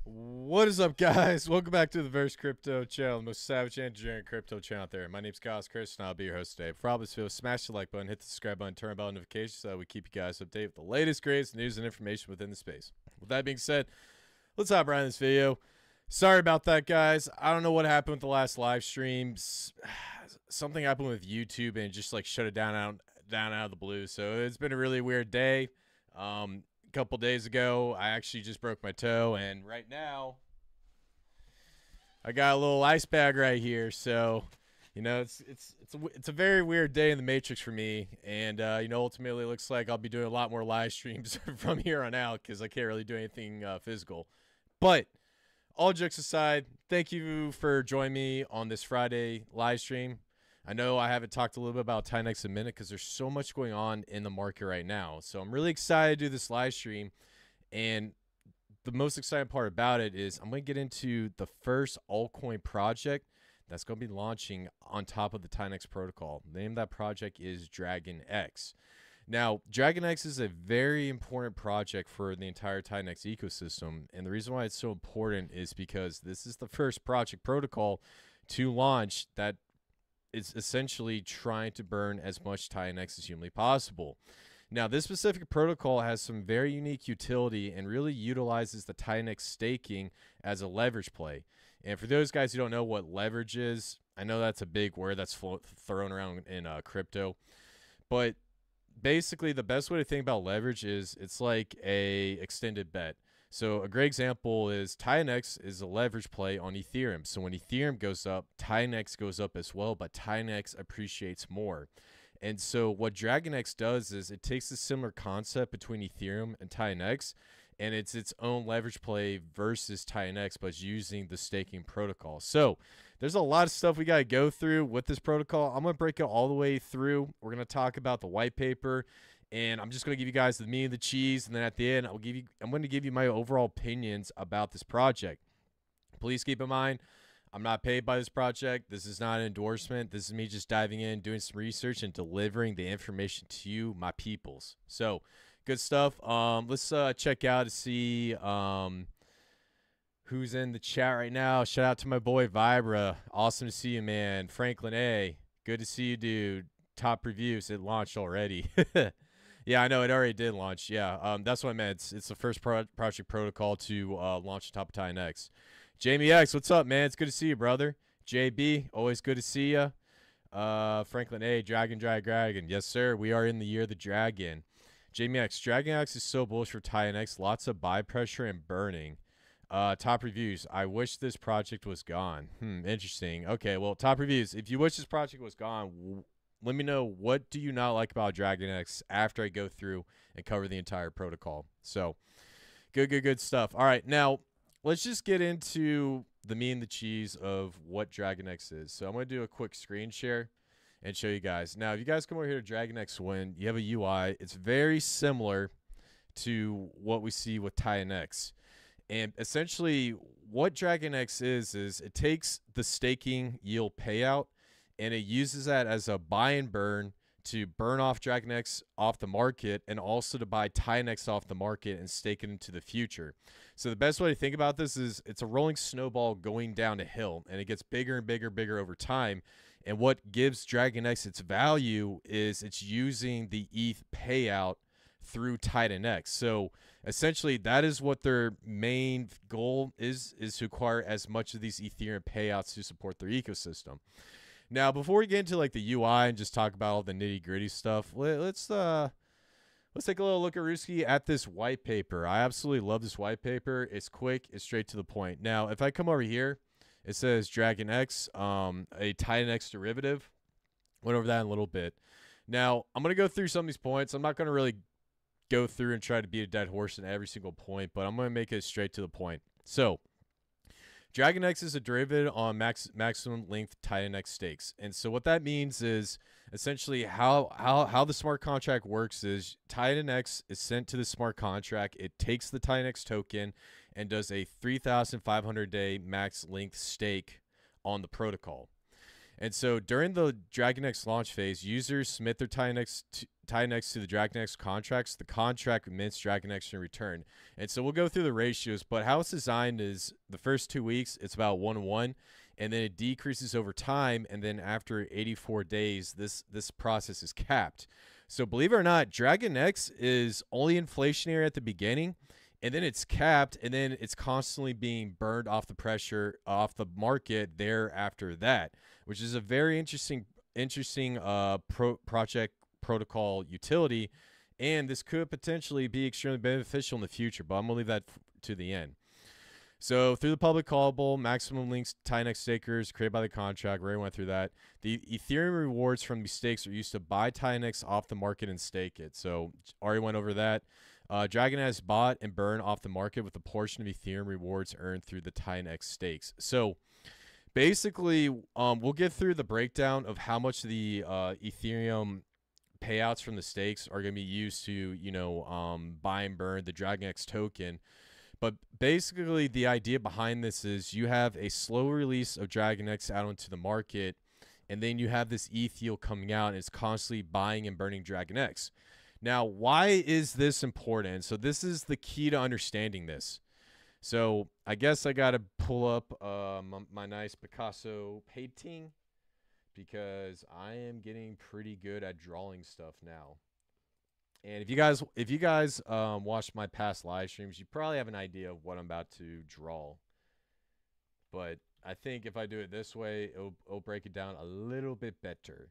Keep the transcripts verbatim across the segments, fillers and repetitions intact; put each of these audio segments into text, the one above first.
What is up, guys? Welcome back to the Verse Crypto channel, the most savage and engineering crypto channel out there. My name's Khaos Kris, and I'll be your host today. For all this video, smash the like button, hit the subscribe button, turn on bell notifications so that we keep you guys updated with the latest, greatest news and information within the space. With that being said, let's hop right in this video. Sorry about that, guys. I don't know what happened with the last live streams. Something happened with YouTube and just like shut it down out, down out of the blue. So it's been a really weird day. Um, couple days ago I actually just broke my toe, and right now I got a little ice bag right here. So you know it's it's it's a, it's a very weird day in the matrix for me, and uh you know ultimately it looks like I'll be doing a lot more live streams from here on out because I can't really do anything uh, physical. But all jokes aside, thank you for joining me on this Friday live stream. I know I haven't talked a little bit about titanX in a minute because there's so much going on in the market right now. So I'm really excited to do this live stream. And the most exciting part about it is I'm going to get into the first altcoin project that's going to be launching on top of the titanX protocol. The name of that project is DragonX. Now, DragonX is a very important project for the entire titanX ecosystem. And the reason why it's so important is because this is the first project protocol to launch that is essentially trying to burn as much titanX as humanly possible. Now, this specific protocol has some very unique utility and really utilizes the titanX staking as a leverage play. And for those guys who don't know what leverage is, I know that's a big word that's thrown around in uh, crypto, but basically the best way to think about leverage is it's like a extended bet. So a great example is titanX is a leverage play on Ethereum. So when Ethereum goes up, titanX goes up as well, but titanX appreciates more. And so what DragonX does is it takes a similar concept between Ethereum and titanX, and it's its own leverage play versus titanX, but using the staking protocol. So there's a lot of stuff we got to go through with this protocol. I'm going to break it all the way through. We're going to talk about the white paper, and I'm just going to give you guys the meat and the cheese, and then at the end, I'll give you, I'm going to give you my overall opinions about this project. Please keep in mind, I'm not paid by this project. This is not an endorsement. This is me just diving in, doing some research, and delivering the information to you, my peoples. So, good stuff. Um, let's uh, check out to see um, who's in the chat right now. Shout out to my boy Vibra. Awesome to see you, man. Franklin A. Good to see you, dude. Top reviews. It launched already. Yeah, I know it already did launch. Yeah, um, that's what I meant. It's, it's the first pro project protocol to uh, launch on top of titanX. Jamie X, what's up, man? It's good to see you, brother. J B, always good to see you. Uh, Franklin A, Dragon, Dragon, Dragon. Yes, sir. We are in the year of the dragon. Jamie X, Dragon X is so bullish for titanX. Lots of buy pressure and burning. Uh, top reviews. I wish this project was gone. Hmm, interesting. Okay, well, top reviews. If you wish this project was gone, let me know, what do you not like about DragonX after I go through and cover the entire protocol. So, good, good, good stuff. All right, now, let's just get into the meat and the cheese of what DragonX is. So, I'm going to do a quick screen share and show you guys. Now, if you guys come over here to DragonX Win, you have a U I. It's very similar to what we see with titanX. And essentially, what DragonX is, is it takes the staking yield payout, and it uses that as a buy and burn to burn off DragonX off the market, and also to buy titanX off the market and stake it into the future. So the best way to think about this is it's a rolling snowball going down a hill, and it gets bigger and bigger and bigger over time. And what gives DragonX its value is it's using the E T H payout through titanX. So essentially that is what their main goal is, is to acquire as much of these Ethereum payouts to support their ecosystem. Now, before we get into like the U I and just talk about all the nitty gritty stuff, let, let's uh, let's take a little look at Ruski at this white paper. I absolutely love this white paper. It's quick, it's straight to the point. Now, if I come over here, it says DragonX, um, a titanX derivative. Went over that in a little bit. Now, I'm gonna go through some of these points. I'm not gonna really go through and try to beat a dead horse in every single point, but I'm gonna make it straight to the point. So, DragonX is a derivative on max, maximum length titanX stakes. And so what that means is essentially how, how, how the smart contract works is titanX is sent to the smart contract. It takes the titanX token and does a three thousand five hundred day max length stake on the protocol. And so during the DragonX launch phase, users submit their titanX to, titanX to the DragonX contracts. The contract mints DragonX in return. And so we'll go through the ratios, but how it's designed is the first two weeks, it's about one to one, and then it decreases over time. And then after eighty-four days, this, this process is capped. So believe it or not, DragonX is only inflationary at the beginning, and then it's capped, and then it's constantly being burned off the pressure off the market there after that, which is a very interesting, interesting uh, pro project protocol utility, and this could potentially be extremely beneficial in the future, but I'm going to leave that to the end. So through the public callable, maximum links, titanX stakers created by the contract, we already went through that. The Ethereum rewards from these stakes are used to buy titanX off the market and stake it. So already went over that. Uh, Dragon has bought and burned off the market with a portion of Ethereum rewards earned through the titanX stakes. So basically, um, we'll get through the breakdown of how much the uh, Ethereum payouts from the stakes are going to be used to, you know, um, buy and burn the DragonX token. But basically, the idea behind this is you have a slow release of DragonX out into the market, and then you have this E T H yield coming out, and it's constantly buying and burning DragonX. Now, why is this important? So this is the key to understanding this. So I guess I got to pull up uh, my, my nice Picasso painting, because I am getting pretty good at drawing stuff now. And if you guys, if you guys um, watched my past live streams, you probably have an idea of what I'm about to draw. But I think if I do it this way, it'll, it'll break it down a little bit better.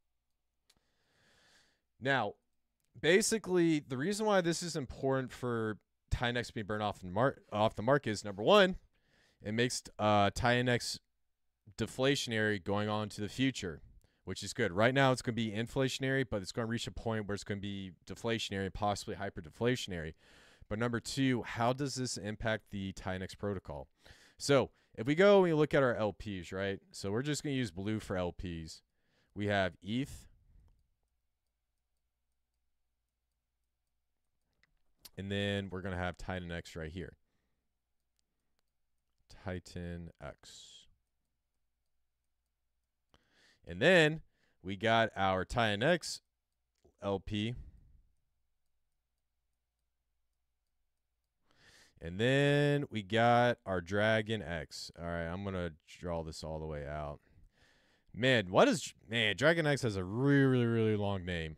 Now, basically, the reason why this is important for titanX being burned off the, mar off the market is, number one, it makes uh, titanX deflationary going on to the future, which is good. Right now, it's going to be inflationary, but it's going to reach a point where it's going to be deflationary and possibly hyper-deflationary. But number two, how does this impact the titanX protocol? So if we go and we look at our L Ps, right? So we're just going to use blue for L Ps. We have E T H. And then we're going to have titanX right here. titanX. And then we got our titanX L P. And then we got our DragonX. All right, I'm going to draw this all the way out. Man, what is... Man, DragonX has a really, really, really long name.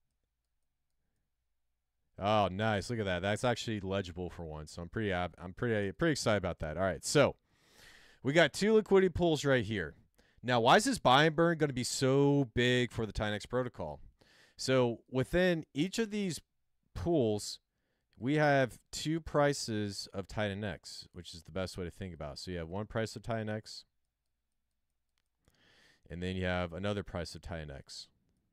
Oh, nice. Look at that. That's actually legible for once. So I'm pretty I'm pretty pretty excited about that. All right. So, we got two liquidity pools right here. Now, why is this buy and burn going to be so big for the titanX protocol? So, within each of these pools, we have two prices of titanX, which is the best way to think about it. So, you have one price of titanX, and then you have another price of titanX.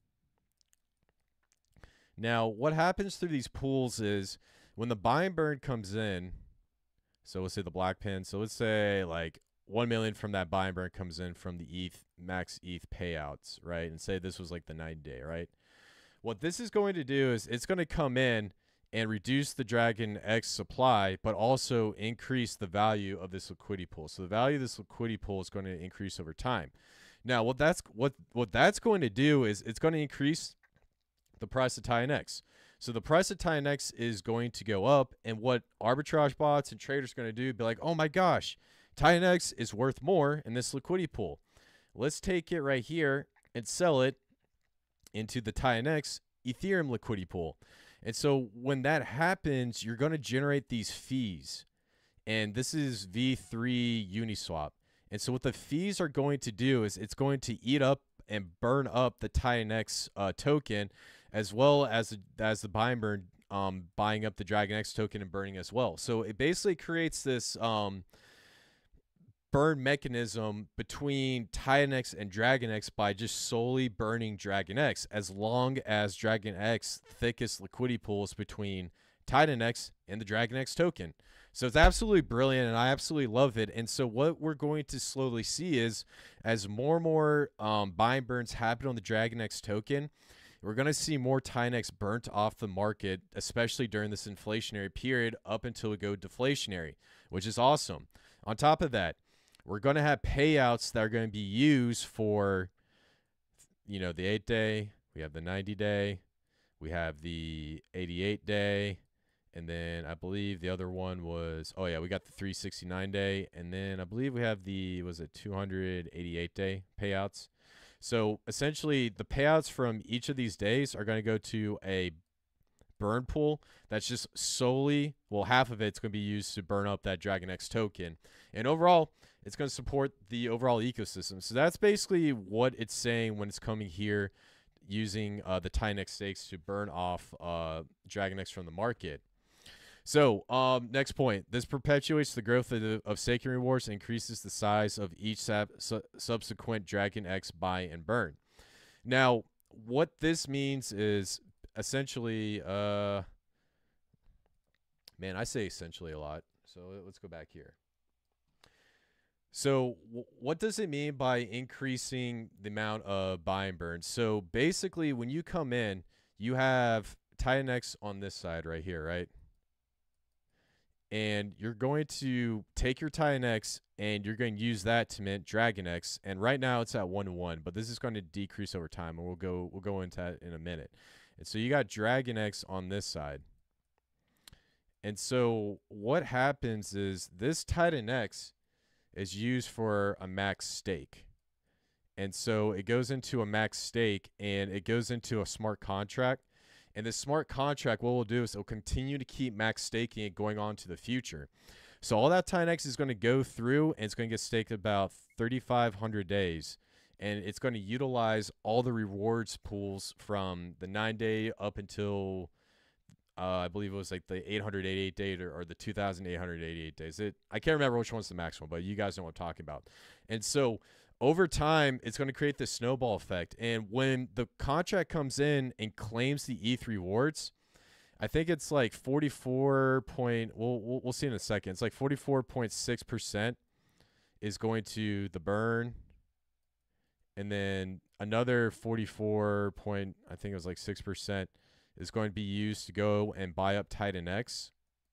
Now, what happens through these pools is when the buy and burn comes in, so let's say the black pin, so let's say like one million from that buy and burn comes in from the E T H, max E T H payouts, right? And say this was like the ninety day, right? What this is going to do is it's going to come in and reduce the DragonX supply, but also increase the value of this liquidity pool. So the value of this liquidity pool is going to increase over time. Now, what that's what what that's going to do is it's going to increase the price of titanX. So the price of titanX is going to go up, and what arbitrage bots and traders are going to do, be like, oh my gosh, titanX is worth more in this liquidity pool. Let's take it right here and sell it into the titanX Ethereum liquidity pool. And so when that happens, you're going to generate these fees. And this is V three Uniswap. And so what the fees are going to do is it's going to eat up and burn up the titanX uh, token, as well as the, as the buy and burn um, buying up the DragonX token and burning as well. So it basically creates this um, burn mechanism between titanX and DragonX by just solely burning DragonX, as long as DragonX thickest liquidity pool is between titanX and the DragonX token. So it's absolutely brilliant, and I absolutely love it. And so what we're going to slowly see is, as more and more um, buy and burns happen on the DragonX token, we're going to see more titanX burnt off the market, especially during this inflationary period up until we go deflationary, which is awesome. On top of that, we're going to have payouts that are going to be used for, you know, the eight day, we have the ninety day, we have the eighty-eight day, and then I believe the other one was, oh yeah, we got the three sixty-nine day, and then I believe we have the, was it two hundred eighty-eight day payouts. So essentially the payouts from each of these days are going to go to a burn pool that's just solely, well, half of it's going to be used to burn up that DragonX token. And overall, it's going to support the overall ecosystem. So that's basically what it's saying when it's coming here using uh, the titanX stakes to burn off uh, DragonX from the market. So um, next point, this perpetuates the growth of, the, of staking rewards and increases the size of each sub su subsequent DragonX buy and burn. Now, what this means is essentially, uh, man, I say essentially a lot. So let's go back here. So w what does it mean by increasing the amount of buy and burn? So basically, when you come in, you have titanX on this side right here, right? And you're going to take your titanX and you're going to use that to mint DragonX. And right now it's at one to one, but this is going to decrease over time, and we'll go we'll go into that in a minute. And so you got DragonX on this side. And so what happens is this titanX is used for a max stake. And so it goes into a max stake and it goes into a smart contract. And this smart contract, what we'll do is it'll continue to keep max staking it going on to the future. So all that titanX is going to go through and it's going to get staked about thirty-five hundred days. And it's going to utilize all the rewards pools from the nine day up until uh, I believe it was like the eight hundred eighty-eight day or, or the two thousand eight hundred eighty-eight days. It I can't remember which one's the maximum, but you guys know what I'm talking about. And so over time, it's going to create this snowball effect. And when the contract comes in and claims the E T H rewards, I think it's like forty-four point, we'll, we'll, we'll see in a second. It's like forty-four point six percent is going to the burn. And then another forty-four point, I think it was like six percent is going to be used to go and buy up titanX.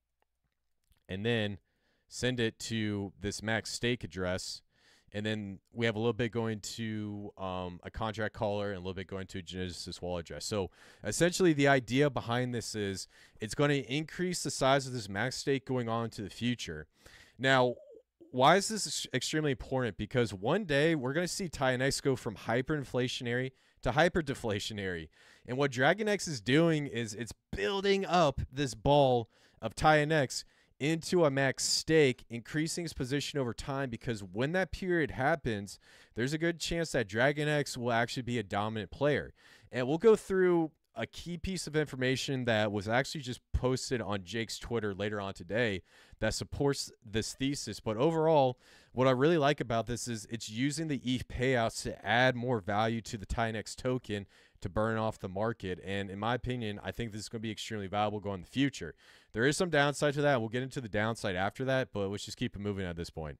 And then send it to this max stake address. And then we have a little bit going to um, a contract caller and a little bit going to a Genesis wallet address. So essentially the idea behind this is it's going to increase the size of this max stake going on into the future. Now, why is this extremely important? Because one day we're going to see titanX go from hyperinflationary to hyperdeflationary. And what DragonX is doing is it's building up this ball of titanX into a max stake, increasing its position over time, because when that period happens, there's a good chance that DragonX will actually be a dominant player. And we'll go through a key piece of information that was actually just posted on Jake's Twitter later on today that supports this thesis. But overall, what I really like about this is it's using the E T H payouts to add more value to the titanX token to burn off the market. And in my opinion, I think this is going to be extremely valuable going in the future. There is some downside to that. We'll get into the downside after that, but let's just keep it moving at this point.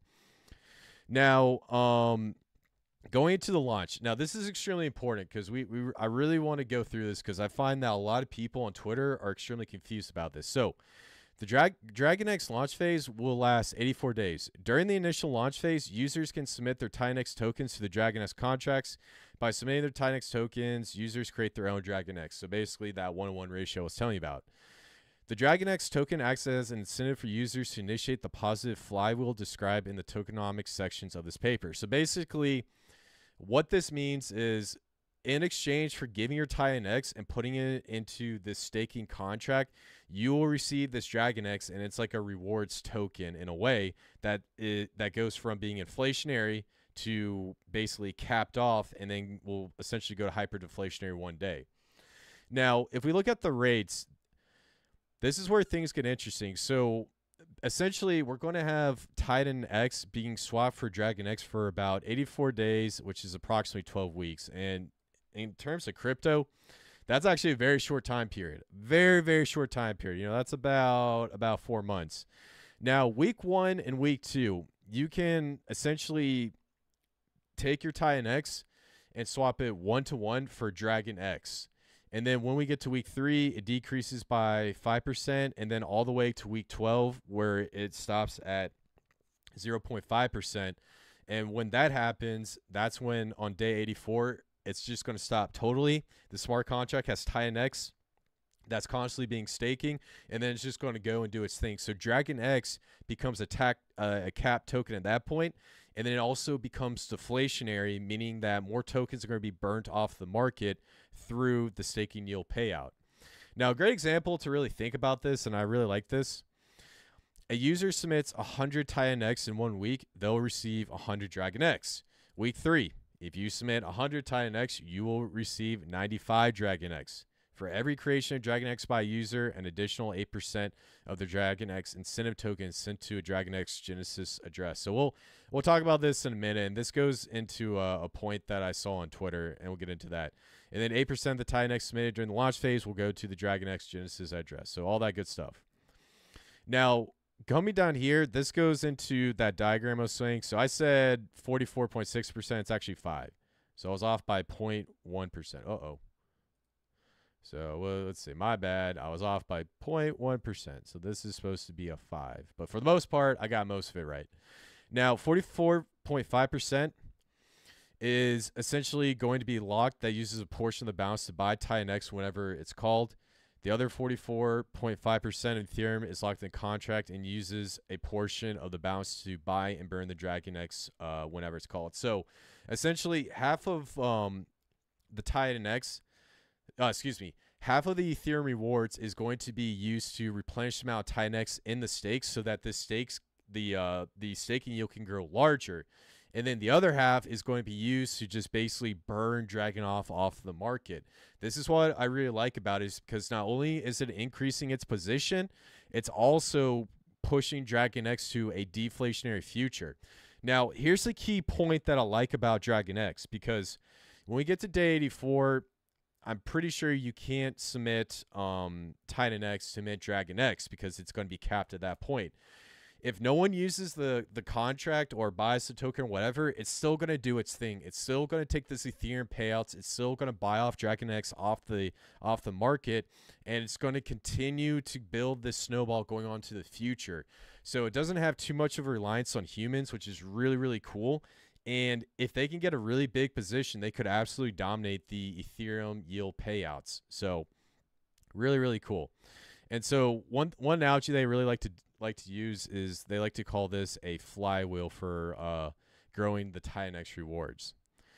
Now, um, going into the launch. Now, this is extremely important because we, we I really want to go through this because I find that a lot of people on Twitter are extremely confused about this. So, the Dra DragonX launch phase will last eighty-four days. During the initial launch phase, users can submit their titanX tokens to the DragonX contracts. By submitting their titanX tokens, users create their own DragonX. So basically that one-to-one ratio I was telling you about. The DragonX token acts as an incentive for users to initiate the positive flywheel described in the tokenomics sections of this paper. So basically, what this means is in exchange for giving your titanX and putting it into this staking contract, you will receive this DragonX, and it's like a rewards token in a way that it, that goes from being inflationary to basically capped off, and then will essentially go to hyperdeflationary one day. Now, if we look at the rates, this is where things get interesting. So essentially, we're going to have titanX being swapped for DragonX for about eighty-four days, which is approximately twelve weeks. And in terms of crypto, that's actually a very short time period. Very, very short time period. You know, that's about about four months. Now, week one and week two, you can essentially take your titanX and swap it one-to-one for DragonX. And then when we get to week three, it decreases by five percent, and then all the way to week twelve, where it stops at zero point five percent. And when that happens, that's when on day eighty-four, it's just going to stop totally. The smart contract has titanX that's constantly being staking, and then it's just going to go and do its thing. So DragonX becomes a, tac, uh, a cap token at that point, and then it also becomes deflationary, meaning that more tokens are going to be burnt off the market through the staking yield payout. Now, a great example to really think about this, and I really like this, a user submits one hundred titanX in one week, they'll receive one hundred DragonX. Week three, if you submit one hundred titanX, you will receive ninety-five DragonX. For every creation of DragonX by a user, an additional eight percent of the DragonX incentive token is sent to a DragonX Genesis address. So we'll we'll talk about this in a minute, and this goes into a, a point that I saw on Twitter, and we'll get into that. And then eight percent of the titanX submitted during the launch phase will go to the DragonX Genesis address. So all that good stuff. Now, coming down here, this goes into that diagram I was saying. So I said forty-four point six percent. It's actually five. So I was off by zero point one percent. Uh-oh. So well, let's see. My bad. I was off by zero point one percent. So this is supposed to be a five. But for the most part, I got most of it right. Now, forty-four point five percent is essentially going to be locked. That uses a portion of the balance to buy titanX whenever it's called. The other forty-four point five percent of Ethereum is locked in contract and uses a portion of the balance to buy and burn the DragonX uh, whenever it's called. So essentially, half of um, the titanX, uh, excuse me, half of the Ethereum rewards is going to be used to replenish the amount of titanX in the stakes so that the stakes, the uh, the staking yield can grow larger. And then the other half is going to be used to just basically burn Dragon off off the market. This is what I really like about it, is because not only is it increasing its position, it's also pushing DragonX to a deflationary future. Now, here's the key point that I like about DragonX, because when we get to day eighty-four, I'm pretty sure you can't submit um, titanX to mint DragonX because it's going to be capped at that point. If no one uses the, the contract or buys the token or whatever, it's still going to do its thing. It's still going to take this Ethereum payouts. It's still going to buy off DragonX off the off the market, and it's going to continue to build this snowball going on to the future. So it doesn't have too much of a reliance on humans, which is really, really cool. And if they can get a really big position, they could absolutely dominate the Ethereum yield payouts. So really, really cool. And so one one analogy they really like to like to use is they like to call this a flywheel for uh, growing the titanX rewards.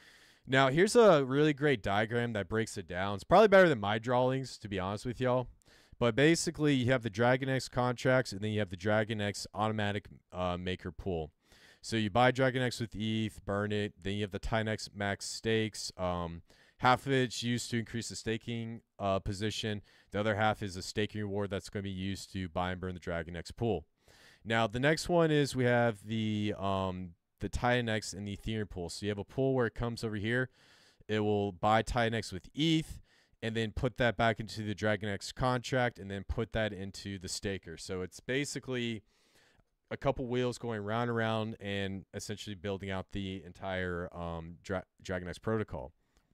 Now, here's a really great diagram that breaks it down. It's probably better than my drawings, to be honest with y'all. But basically, you have the DragonX contracts, and then you have the DragonX automatic uh, maker pool. So you buy DragonX with E T H, burn it. Then you have the titanX max stakes. Um, half of it's used to increase the staking uh, position. The other half is a staking reward that's going to be used to buy and burn the DragonX pool. Now, the next one is we have the um, the titanX and the Ethereum pool. So you have a pool where it comes over here. It will buy titanX with E T H and then put that back into the DragonX contract and then put that into the staker. So it's basically a couple wheels going round and round and essentially building out the entire um, Dra DragonX protocol.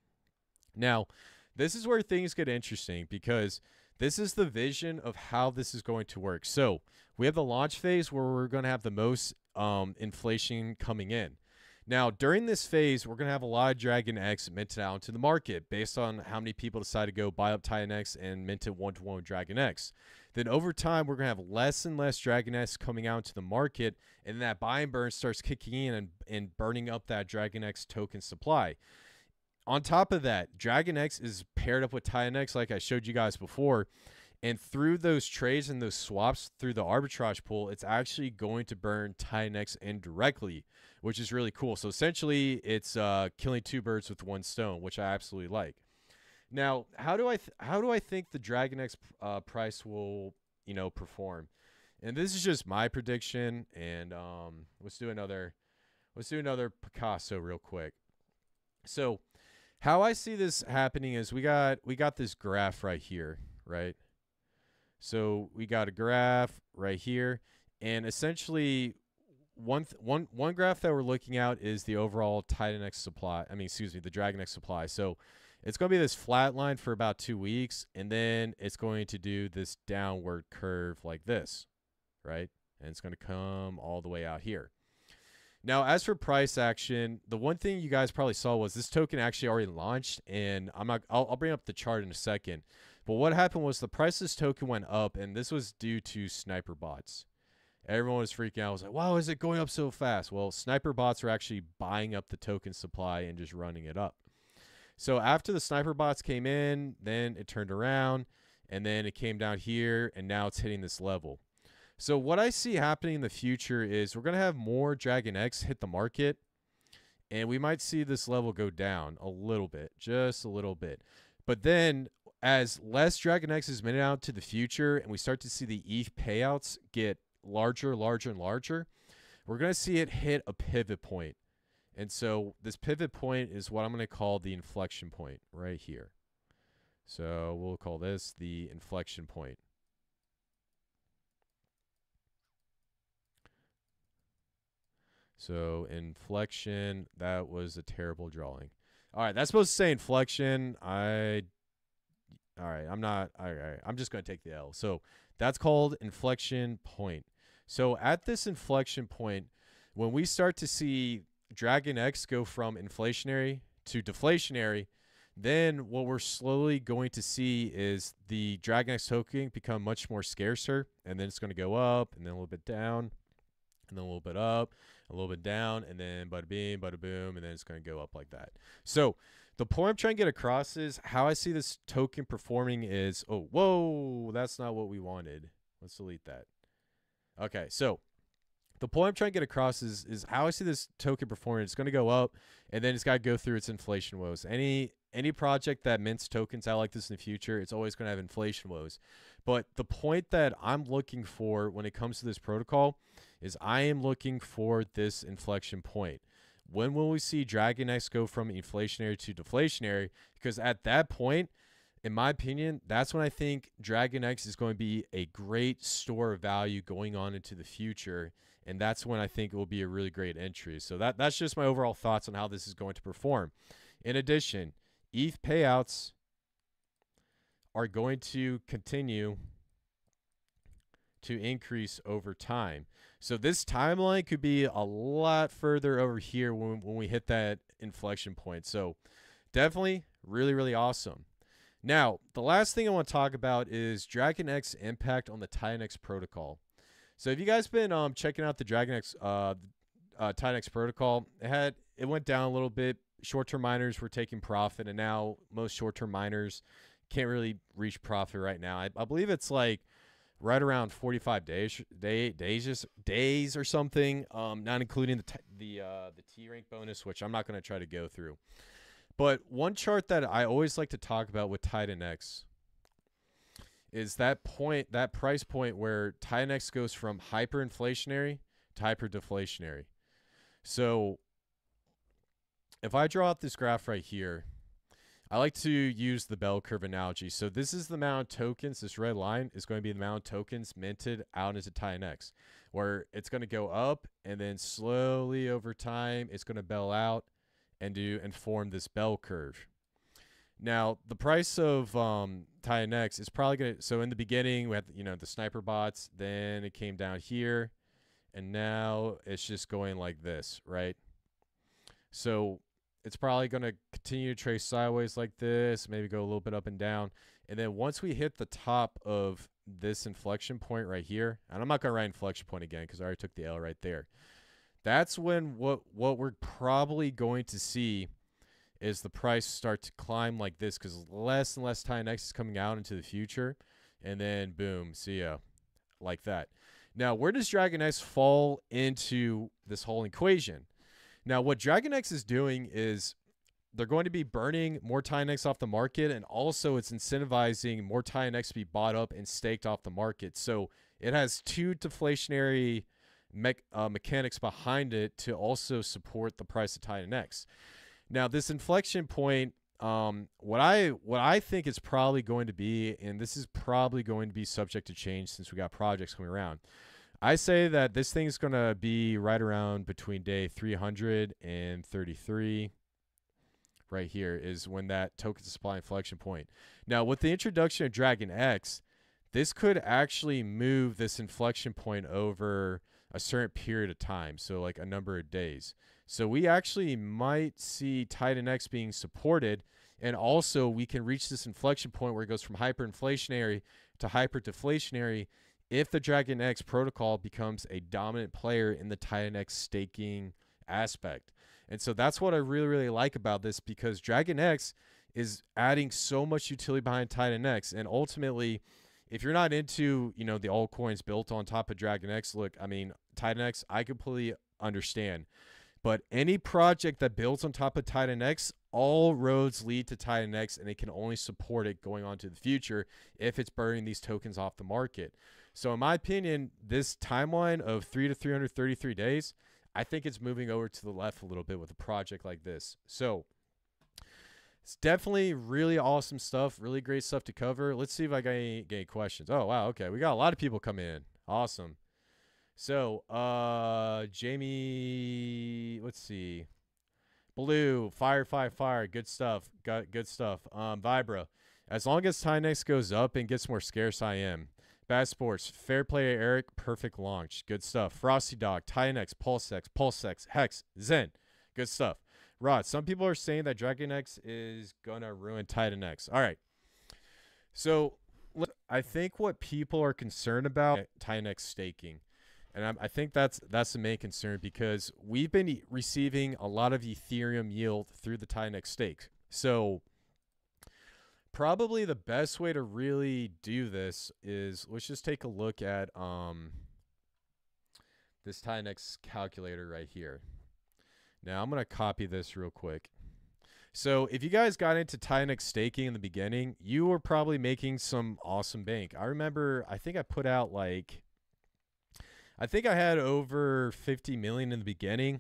Now, this is where things get interesting, because this is the vision of how this is going to work. So we have the launch phase where we're going to have the most um, inflation coming in. Now, during this phase, we're going to have a lot of DragonX minted out into the market based on how many people decide to go buy up titanX and mint it one-to-one with DragonX. Then over time, we're going to have less and less DragonX coming out into the market, and that buy and burn starts kicking in and, and burning up that DragonX token supply. On top of that, DragonX is paired up with titanX like I showed you guys before. And through those trades and those swaps through the arbitrage pool, it's actually going to burn titanX indirectly, which is really cool. So essentially, it's uh, killing two birds with one stone, which I absolutely like. Now, how do I th how do I think the DragonX uh, price will, you know, perform? And this is just my prediction. And um, let's do another, let's do another Picasso real quick. So how I see this happening is we got we got this graph right here, right? So we got a graph right here, and essentially one th one one graph that we're looking at is the overall titanX supply. I mean, excuse me, the DragonX supply. So it's going to be this flat line for about two weeks, and then it's going to do this downward curve like this, right? And it's going to come all the way out here. Now, as for price action, the one thing you guys probably saw was this token actually already launched, and I'm not. I'll, I'll bring up the chart in a second. But what happened was the price of this token went up, and this was due to sniper bots. Everyone was freaking out. I was like, wow, is it going up so fast? Well, sniper bots are actually buying up the token supply and just running it up. So after the sniper bots came in, then it turned around, and then it came down here, and now it's hitting this level. So what I see happening in the future is we're going to have more DragonX hit the market, and we might see this level go down a little bit, just a little bit. But then as less DragonX is minted out to the future, and we start to see the E T H payouts get larger, larger, and larger, we're going to see it hit a pivot point. And so this pivot point is what I'm going to call the inflection point right here. So we'll call this the inflection point. So inflection, that was a terrible drawing. All right, that's supposed to say inflection. I, all right, I'm not, all right, I'm just going to take the L. So that's called inflection point. So at this inflection point, when we start to see DragonX go from inflationary to deflationary, then what we're slowly going to see is the DragonX token become much more scarcer, and then it's going to go up, and then a little bit down, and then a little bit up, a little bit down, and then bada bing, bada boom, and then it's going to go up like that. So the point I'm trying to get across is how I see this token performing is, oh, whoa, that's not what we wanted. Let's delete that. Okay, so the point I'm trying to get across is, is how I see this token performing. It's going to go up, and then it's got to go through its inflation woes. Any any project that mints tokens out like this in the future, it's always going to have inflation woes. But the point that I'm looking for when it comes to this protocol is I am looking for this inflection point. When will we see DragonX go from inflationary to deflationary? Because at that point, in my opinion, that's when I think DragonX is going to be a great store of value going on into the future. And that's when I think it will be a really great entry. So that, that's just my overall thoughts on how this is going to perform. In addition, E T H payouts are going to continue to increase over time. So this timeline could be a lot further over here when, when we hit that inflection point. So definitely really, really awesome. Now, the last thing I want to talk about is DragonX impact on the titanX protocol. So if you guys been um checking out the DragonX uh, uh titanX protocol, it had it went down a little bit. Short-term miners were taking profit, and now most short-term miners can't really reach profit right now. I, I believe it's like right around forty-five days, day days just days or something. Um, not including the t the uh, the T rank bonus, which I'm not going to try to go through. But one chart that I always like to talk about with titanX is that point, that price point where titanX goes from hyperinflationary to hyperdeflationary. So if I draw out this graph right here, I like to use the bell curve analogy. So this is the amount of tokens, this red line is going to be the amount of tokens minted out into titanX, where it's going to go up and then slowly over time, it's going to bell out and do and form this bell curve. Now, the price of um, titanX is probably going to, so in the beginning, we had, you know, the sniper bots, then it came down here, and now it's just going like this, right? So it's probably going to continue to trace sideways like this, maybe go a little bit up and down. And then once we hit the top of this inflection point right here, and I'm not going to write inflection point again because I already took the L right there. That's when what, what we're probably going to see is the price start to climb like this because less and less titanX is coming out into the future. And then boom, see ya, like that. Now, where does DragonX fall into this whole equation? Now, what DragonX is doing is they're going to be burning more titanX off the market, and also it's incentivizing more titanX to be bought up and staked off the market. So it has two deflationary me uh, mechanics behind it to also support the price of titanX. Now, this inflection point, um, what I what I think is probably going to be, and this is probably going to be subject to change since we got projects coming around. I say that this thing is going to be right around between day three hundred and thirty-three. Right here is when that token supply inflection point. Now, with the introduction of DragonX, this could actually move this inflection point over a certain period of time, so like a number of days. So we actually might see titanX being supported, and also we can reach this inflection point where it goes from hyperinflationary to hyperdeflationary if the DragonX protocol becomes a dominant player in the titanX staking aspect. And so that's what I really, really like about this, because DragonX is adding so much utility behind titanX. And ultimately, if you're not into, you know, the altcoins built on top of DragonX, look, I mean, titanX, I completely understand. But any project that builds on top of titanX, all roads lead to titanX, and it can only support it going on to the future if it's burning these tokens off the market. So in my opinion, this timeline of three to three hundred thirty-three days, I think it's moving over to the left a little bit with a project like this. So it's definitely really awesome stuff, really great stuff to cover. Let's see if I got any, get any questions. Oh, wow, okay. We got a lot of people coming in. Awesome. So, uh, Jamie, let's see. Blue, fire, fire, fire. Good stuff. Got good stuff. Um, Vibra, as long as titanX goes up and gets more scarce, I am. Bad Sports, fair play, Eric. Perfect launch. Good stuff. Frosty Dog, titanX, PulseX, PulseX, Hex, Zen. Good stuff. Rod, some people are saying that DragonX is gonna ruin titanX. All right. So, I think what people are concerned about titanX staking. And I, I think that's that's the main concern, because we've been e receiving a lot of Ethereum yield through the titanX stake. So probably the best way to really do this is, let's just take a look at um, this titanX calculator right here. Now I'm going to copy this real quick. So if you guys got into titanX staking in the beginning, you were probably making some awesome bank. I remember, I think I put out like, I think I had over fifty million in the beginning,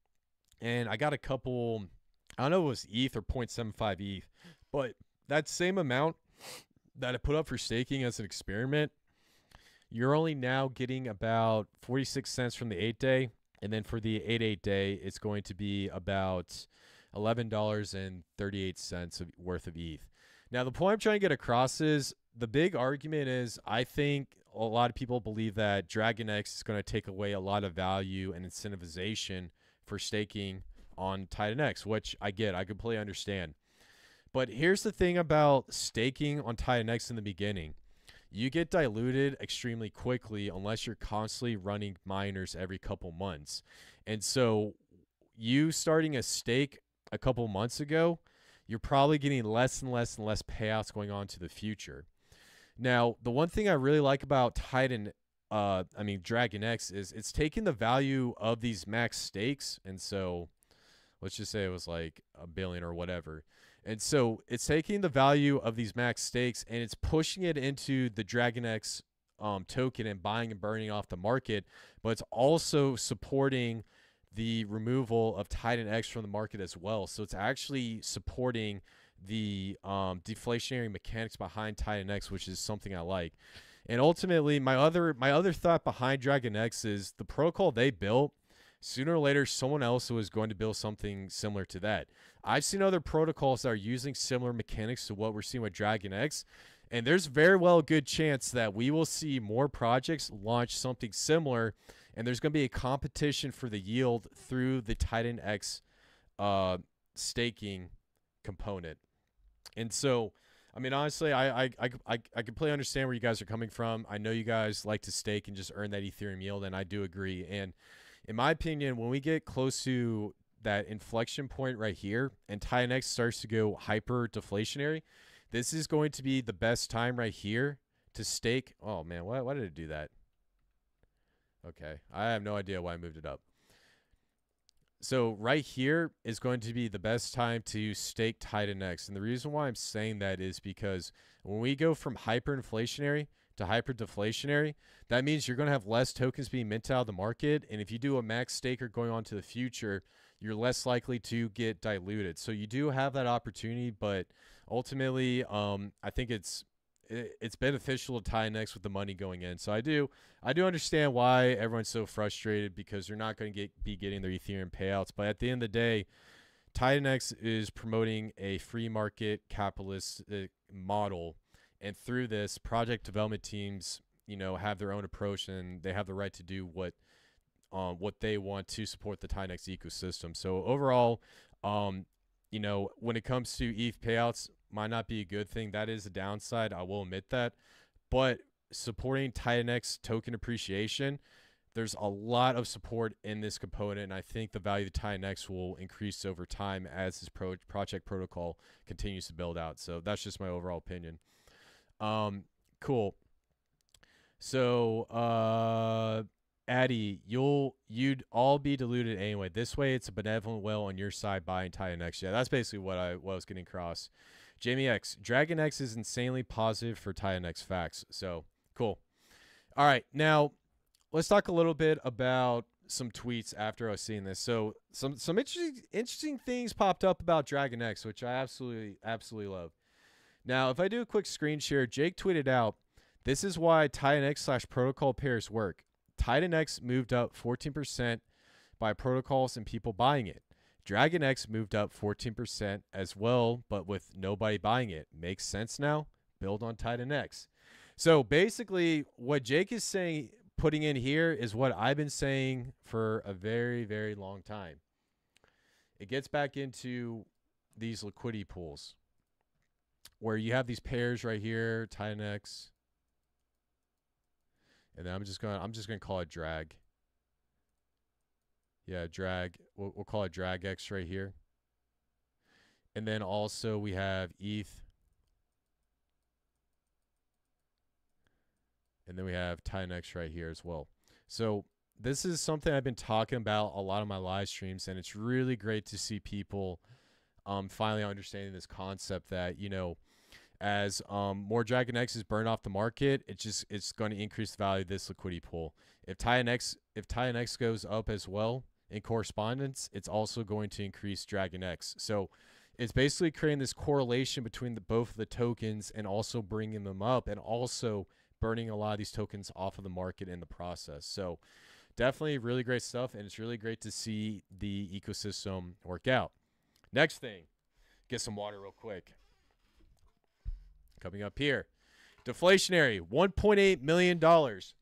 and I got a couple, I don't know if it was E T H or zero point seven five E T H, but that same amount that I put up for staking as an experiment, you're only now getting about forty-six cents from the eight day, and then for the eight eight day, it's going to be about eleven dollars and thirty-eight cents worth of E T H. Now, the point I'm trying to get across is, the big argument is, I think a lot of people believe that DragonX is going to take away a lot of value and incentivization for staking on titanX, which I get. I completely understand. But here's the thing about staking on titanX in the beginning. You get diluted extremely quickly unless you're constantly running miners every couple months. And so you starting a stake a couple months ago, you're probably getting less and less and less payouts going on to the future. Now, the one thing I really like about Titan, uh, I mean, DragonX, is it's taking the value of these max stakes. And so let's just say it was like a billion or whatever. And so it's taking the value of these max stakes and it's pushing it into the DragonX um, token and buying and burning off the market. But it's also supporting the removal of titanX from the market as well. So it's actually supporting the um, deflationary mechanics behind titanX, which is something I like. And ultimately, my other my other thought behind DragonX is the protocol they built, sooner or later, someone else was going to build something similar to that. I've seen other protocols that are using similar mechanics to what we're seeing with DragonX, and there's very well a good chance that we will see more projects launch something similar, and there's going to be a competition for the yield through the titanX uh, staking component. And so, I mean, honestly, I, I, I, I, I completely understand where you guys are coming from. I know you guys like to stake and just earn that Ethereum yield, and I do agree. And in my opinion, when we get close to that inflection point right here and titanX starts to go hyper deflationary, this is going to be the best time right here to stake. Oh, man, why, why did it do that? Okay, I have no idea why I moved it up. So right here is going to be the best time to stake titanX. And the reason why I'm saying that is because when we go from hyperinflationary to hyperdeflationary, that means you're going to have less tokens being minted out of the market. And if you do a max staker going on to the future, you're less likely to get diluted. So you do have that opportunity, but ultimately, um, I think it's it's beneficial to titanX with the money going in. So I do I do understand why everyone's so frustrated, because they're not going to get be getting their Ethereum payouts. But at the end of the day, titanX is promoting a free market capitalist model, and through this, project development teams, you know, have their own approach, and they have the right to do what um, what they want to support the titanX ecosystem. So overall, um, you know, when it comes to E T H payouts, might not be a good thing. That is a downside. I will admit that. But supporting titanX token appreciation, there's a lot of support in this component, and I think the value of the titanX will increase over time as this pro project protocol continues to build out. So that's just my overall opinion. Um, cool. So, uh, Addy, you'll you'd all be diluted anyway. This way, it's a benevolent whale on your side buying titanX. Yeah, that's basically what I what I was getting across. Jamie X, DragonX is insanely positive for titanX facts. So cool. All right, now let's talk a little bit about some tweets after I was seeing this. So some some interesting interesting things popped up about DragonX, which I absolutely absolutely love. Now, if I do a quick screen share, Jake tweeted out, "This is why titanX slash protocol pairs work. titanX moved up fourteen percent by protocols and people buying it. DragonX moved up fourteen percent as well, but with nobody buying it. Makes sense now? Build on titanX." So basically, what Jake is saying, putting in here, is what I've been saying for a very, very long time. It gets back into these liquidity pools where you have these pairs right here, titanX, and then I'm just going I'm just going to call it drag. Yeah, drag. We'll, we'll call it DragX right here. And then also we have E T H. And then we have titanX right here as well. So this is something I've been talking about a lot of my live streams, and it's really great to see people um, finally understanding this concept that, you know, as um, more DragonX is burned off the market, it just it's going to increase the value of this liquidity pool. If titanX if titanX goes up as well in correspondence, it's also going to increase DragonX. So it's basically creating this correlation between the both of the tokens and also bringing them up and also burning a lot of these tokens off of the market in the process. So definitely really great stuff, and it's really great to see the ecosystem work out. Next thing, get some water real quick. Coming up here, deflationary, one point eight million dollars.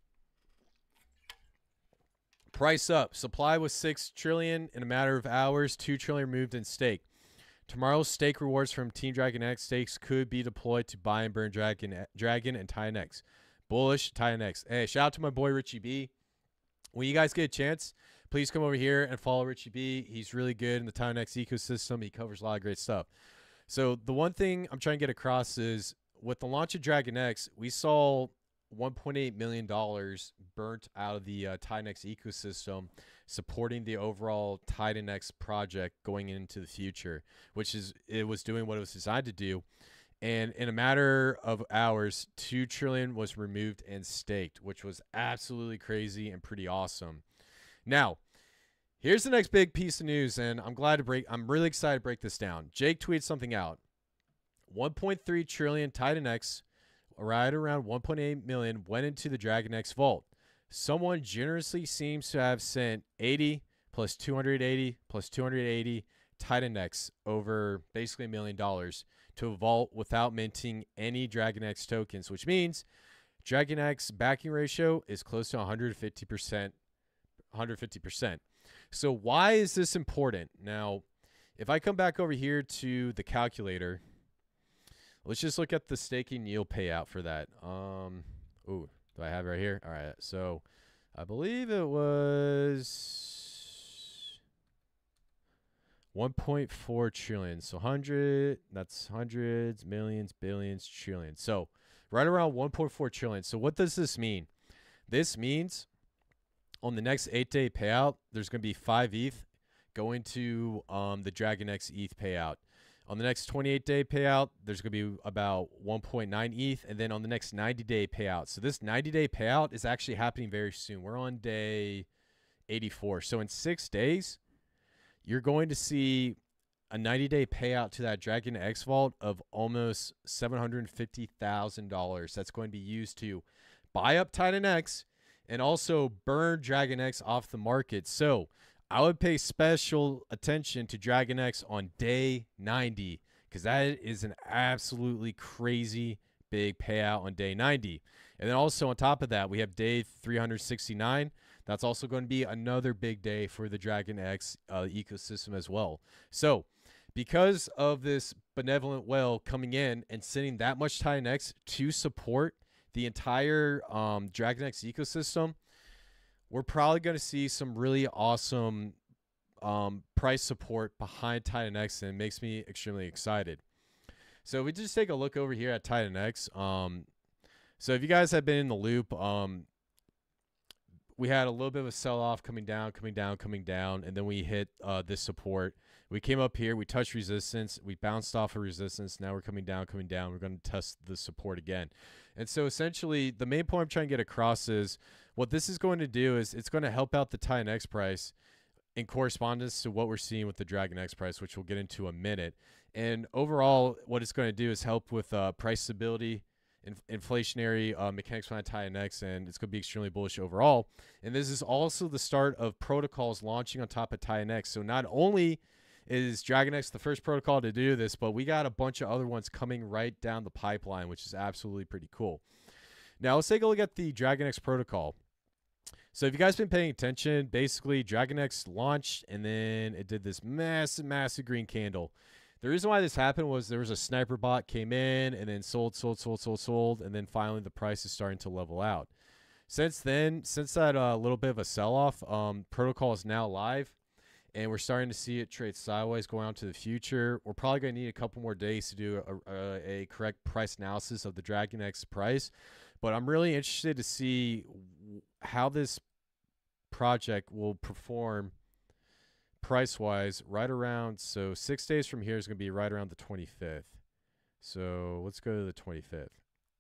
Price up. Supply was six trillion dollars in a matter of hours. two trillion dollars moved in stake. Tomorrow's stake rewards from Team DragonX stakes could be deployed to buy and burn Dragon, Dragon and titanX. Bullish titanX. Hey, shout out to my boy Richie B. When you guys get a chance, please come over here and follow Richie B. He's really good in the titanX ecosystem. He covers a lot of great stuff. So the one thing I'm trying to get across is with the launch of DragonX, we saw one point eight million dollars burnt out of the uh, titanX ecosystem, supporting the overall titanX project going into the future, which is it was doing what it was designed to do. And in a matter of hours, two trillion dollars was removed and staked, which was absolutely crazy and pretty awesome. Now, here's the next big piece of news, and I'm glad to break, I'm really excited to break this down. Jake tweeted something out. one point three trillion titanX, right around one point eight million, went into the DragonX vault. Someone generously seems to have sent eighty plus two hundred eighty plus two hundred eighty titanX over basically a million dollars to a vault without minting any DragonX tokens, which means DragonX backing ratio is close to one hundred fifty percent. one hundred fifty percent. So why is this important? Now, if I come back over here to the calculator, let's just look at the staking yield payout for that. Um, ooh, do I have it right here? All right, so I believe it was one point four trillion. So one hundred, that's hundreds, millions, billions, trillions. So right around one point four trillion. So what does this mean? This means on the next eight-day payout, there's going to be five E T H going to um, the DragonX E T H payout. On the next twenty-eight day payout, there's going to be about one point nine E T H. And then on the next ninety day payout. So this ninety day payout is actually happening very soon. We're on day eighty-four. So in six days, you're going to see a ninety day payout to that DragonX vault of almost seven hundred fifty thousand dollars. That's going to be used to buy up titanX and also burn DragonX off the market. So I would pay special attention to DragonX on day ninety because that is an absolutely crazy big payout on day ninety. And then also on top of that, we have day three hundred sixty-nine. That's also going to be another big day for the DragonX uh, ecosystem as well. So because of this benevolent whale coming in and sending that much titanX to support the entire um, DragonX ecosystem, we're probably going to see some really awesome um, price support behind titanX, and it makes me extremely excited. So we just take a look over here at titanX. Um, so if you guys have been in the loop, um, we had a little bit of a sell-off coming down, coming down, coming down, and then we hit uh, this support. We came up here, we touched resistance, we bounced off of resistance, now we're coming down, coming down, we're going to test the support again. And so essentially, the main point I'm trying to get across is what this is going to do is it's going to help out the titanX price in correspondence to what we're seeing with the DragonX price, which we'll get into a minute. And overall, what it's going to do is help with uh, price stability, inflationary uh, mechanics behind titanX, and it's going to be extremely bullish overall. And this is also the start of protocols launching on top of titanX. So not only is DragonX the first protocol to do this, but we got a bunch of other ones coming right down the pipeline, which is absolutely pretty cool. Now let's take a look at the DragonX protocol. So if you guys been paying attention, basically DragonX launched and then it did this massive, massive green candle. The reason why this happened was there was a sniper bot came in and then sold, sold, sold, sold, sold, and then finally the price is starting to level out. Since then, since that uh, little bit of a sell-off, um, protocol is now live, and we're starting to see it trade sideways going out to the future. We're probably going to need a couple more days to do a, a, a correct price analysis of the DragonX price, but I'm really interested to see how this project will perform price-wise right around, so six days from here is going to be right around the twenty-fifth. So let's go to the twenty-fifth.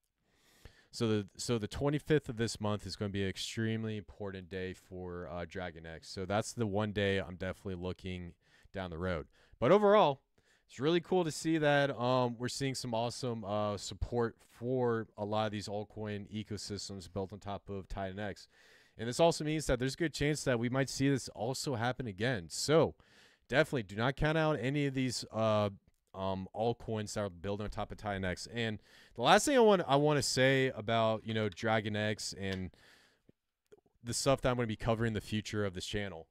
So the so the twenty-fifth of this month is going to be an extremely important day for uh, DragonX. So that's the one day I'm definitely looking down the road. But overall, it's really cool to see that um, we're seeing some awesome uh, support for a lot of these altcoin ecosystems built on top of titanX. And this also means that there's a good chance that we might see this also happen again. So definitely do not count out any of these uh, um, altcoins that are building on top of titanX. And the last thing I want I want to say about, you know, DragonX and the stuff that I'm going to be covering in the future of this channel.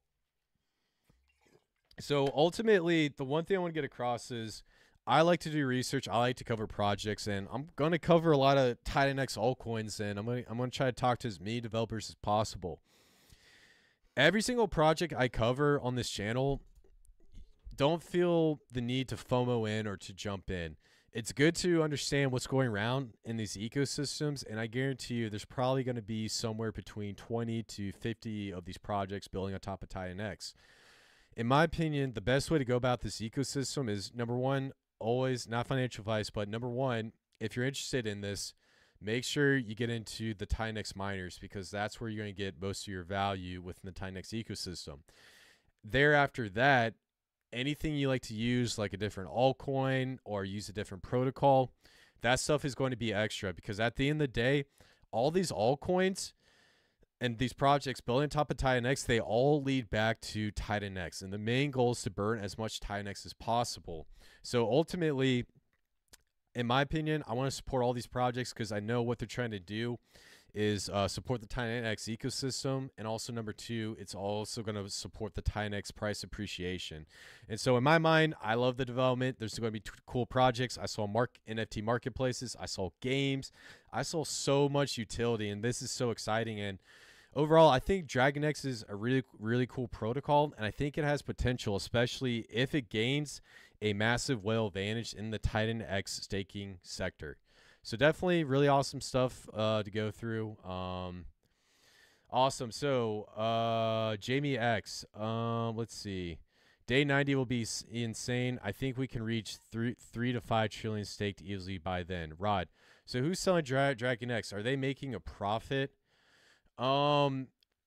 So ultimately, the one thing I want to get across is I like to do research. I like to cover projects, and I'm going to cover a lot of titanX altcoins, and I'm going to, I'm going to try to talk to as many developers as possible. Every single project I cover on this channel, don't feel the need to FOMO in or to jump in. It's good to understand what's going around in these ecosystems, and I guarantee you there's probably going to be somewhere between twenty to fifty of these projects building on top of titanX. In my opinion, the best way to go about this ecosystem is, number one, always, not financial advice, but number one, if you're interested in this, make sure you get into the titanX miners, because that's where you're going to get most of your value within the titanX ecosystem. Thereafter that, anything you like to use, like a different altcoin or use a different protocol, that stuff is going to be extra, because at the end of the day, all these altcoins and these projects building on top of titanX, they all lead back to titanX. And the main goal is to burn as much titanX as possible. So ultimately, in my opinion, I want to support all these projects because I know what they're trying to do is uh, support the titanX ecosystem. And also, number two, it's also going to support the titanX price appreciation. And so in my mind, I love the development. There's going to be t cool projects. I saw mark N F T marketplaces. I saw games. I saw so much utility, and this is so exciting. And overall, I think DragonX is a really, really cool protocol, and I think it has potential, especially if it gains a massive whale advantage in the titanX staking sector. So definitely really awesome stuff uh, to go through. Um, awesome. So uh, Jamie X, um, let's see. Day ninety will be insane. I think we can reach three, three to five trillion staked easily by then. Rod, so who's selling Dra DragonX? Are they making a profit? Um,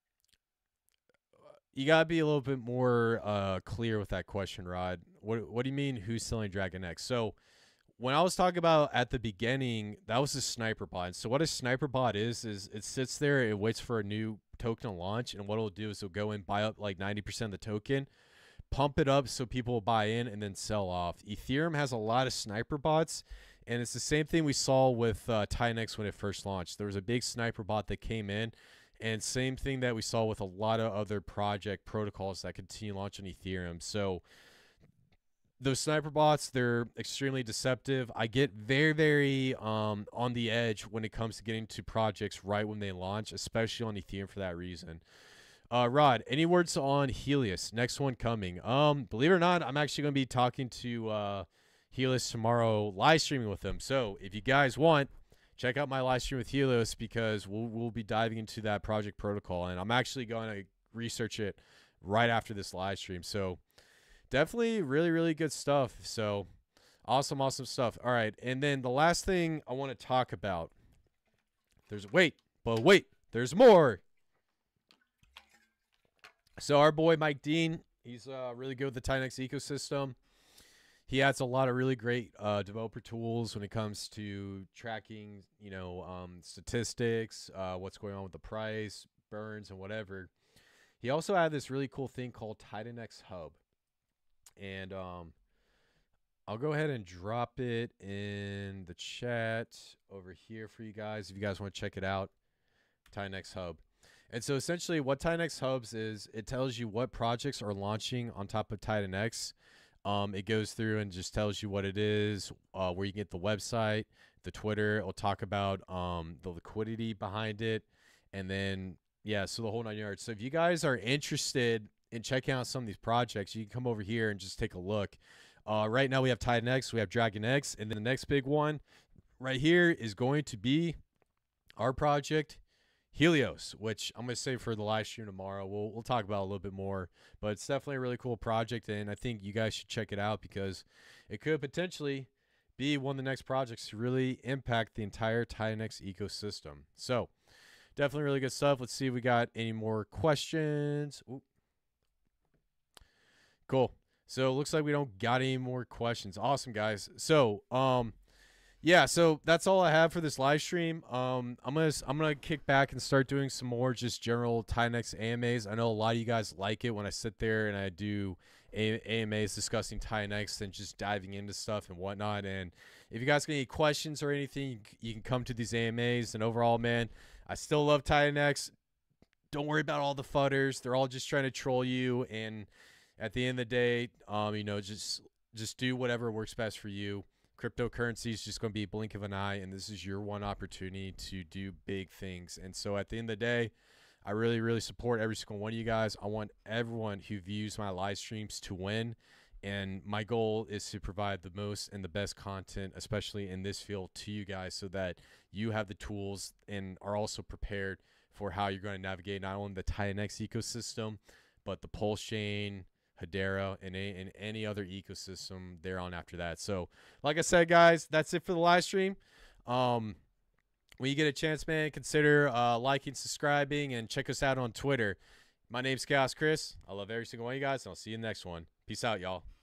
you gotta be a little bit more uh, clear with that question, Rod. What What do you mean? Who's selling DragonX? So when I was talking about at the beginning, that was a sniper bot. So what a sniper bot is is it sits there, it waits for a new token to launch, and what it'll do is it'll go and buy up like ninety percent of the token, pump it up so people will buy in, and then sell off. Ethereum has a lot of sniper bots. And it's the same thing we saw with uh, titanX when it first launched. There was a big sniper bot that came in, And same thing that we saw with a lot of other project protocols that continue to launch on Ethereum. So those sniper bots, they're extremely deceptive. I get very, very um, on the edge when it comes to getting to projects right when they launch, especially on Ethereum for that reason. Uh, Rod, any words on Helios? Next one coming. Um, believe it or not, I'm actually going to be talking to uh, Helios tomorrow, live streaming with them. So if you guys want, check out my live stream with Helios, because we'll, we'll be diving into that project protocol. And I'm actually going to research it right after this live stream. So definitely really, really good stuff. So awesome, awesome stuff. All right. And then the last thing I want to talk about, there's, wait, but wait, there's more. So our boy Mike Dean, he's uh, really good with the titanX ecosystem. He adds a lot of really great uh, developer tools when it comes to tracking, you know, um, statistics, uh, what's going on with the price, burns, and whatever. He also had this really cool thing called titanX Hub. And um, I'll go ahead and drop it in the chat over here for you guys if you guys want to check it out. titanX Hub. And so essentially what titanX Hubs is, it tells you what projects are launching on top of titanX. Um, it goes through and just tells you what it is, uh, where you can get the website, the Twitter. It'll talk about um, the liquidity behind it. And then, yeah, so the whole nine yards. So if you guys are interested in checking out some of these projects, you can come over here and just take a look. Uh, right now we have titanX, we have DragonX, and then the next big one right here is going to be our project, Helios, which I'm going to save for the live stream tomorrow. We'll, we'll talk about a little bit more, but it's definitely a really cool project, and I think you guys should check it out because it could potentially be one of the next projects to really impact the entire titanX ecosystem. So definitely really good stuff. Let's see if we got any more questions. Ooh. Cool. So it looks like we don't got any more questions. Awesome, guys. So, um, yeah, so that's all I have for this live stream. Um, I'm gonna I'm gonna kick back and start doing some more just general titanX A M As. I know a lot of you guys like it when I sit there and I do A M As discussing titanX and just diving into stuff and whatnot. And if you guys got any questions or anything, you can come to these A M As. And overall, man, I still love titanX. Don't worry about all the fudders. They're all just trying to troll you. And at the end of the day, um, you know, just just do whatever works best for you. Cryptocurrency is just going to be a blink of an eye, and this is your one opportunity to do big things. And so at the end of the day, I really, really support every single one of you guys. I want everyone who views my live streams to win, and my goal is to provide the most and the best content, especially in this field, to you guys so that you have the tools and are also prepared for how you're going to navigate not only the titanX ecosystem, but the Pulsechain, Hedera, and any, and any other ecosystem thereon after that. So like I said, guys, that's it for the live stream. Um, when you get a chance, man, consider uh, liking, subscribing, and check us out on Twitter. My name's Khaos Kris. I love every single one of you guys, and I'll see you in the next one. Peace out, y'all.